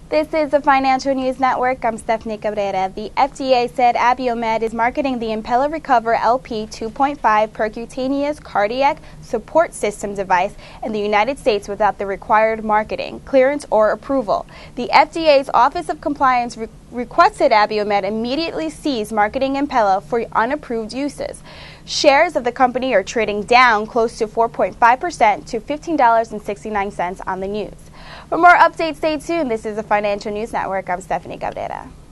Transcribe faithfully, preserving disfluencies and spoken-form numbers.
This is the Financial News Network. I'm Stephanie Cabrera. The F D A said Abiomed is marketing the Impella Recover L P two point five Percutaneous Cardiac Support System device in the United States without the required marketing, clearance, or approval. The F D A's Office of Compliance re requested Abiomed immediately cease marketing Impella for unapproved uses. Shares of the company are trading down close to four point five percent to fifteen dollars and sixty-nine cents on the news. For more updates, stay tuned. This is the Financial News Network. I'm Stephanie Cabrera.